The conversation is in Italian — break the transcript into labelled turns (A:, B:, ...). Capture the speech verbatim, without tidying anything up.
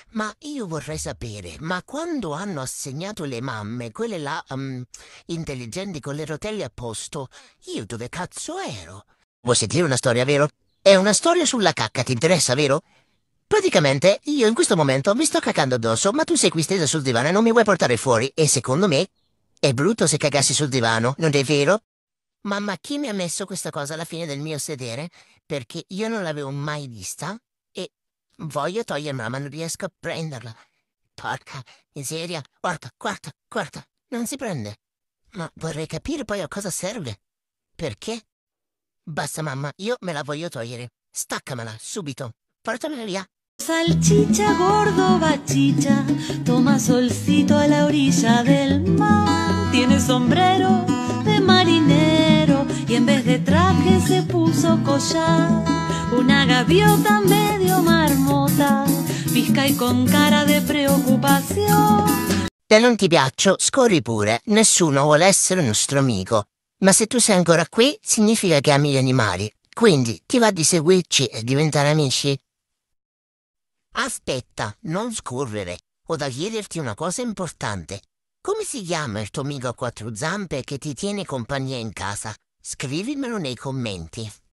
A: Ma io vorrei sapere, ma quando hanno assegnato le mamme, quelle là, um, intelligenti con le rotelle a posto, io dove cazzo ero? Vuoi sentire una storia, vero? È una storia sulla cacca, ti interessa, vero? Praticamente, io in questo momento mi sto cacando addosso, ma tu sei qui stesa sul divano e non mi vuoi portare fuori, e secondo me è brutto se cagassi sul divano, non è vero? Mamma, chi mi ha messo questa cosa alla fine del mio sedere? Perché io non l'avevo mai vista e voglio togliermela, ma non riesco a prenderla. Porca miseria, guarda, guarda, guarda, non si prende. Ma vorrei capire poi a cosa serve. Perché? Basta, mamma, io me la voglio togliere. Staccamela, subito. Portamela via.
B: Salchicha gordo bachicha, toma solcito a la orilla del mar. Tiene sombrero de marinero y en vez de traje se puso collar. Una gaviota medio marmota, visca y con cara de preocupación.
A: Se non ti piaccio, scorri pure. Nessuno vuole essere nostro amico. Ma se tu sei ancora qui, significa che ami gli animali. Quindi ti va di seguirci e diventare amici? Aspetta, non scorrere. Ho da chiederti una cosa importante. Come si chiama il tuo amico a quattro zampe che ti tiene compagnia in casa? Scrivimelo nei commenti.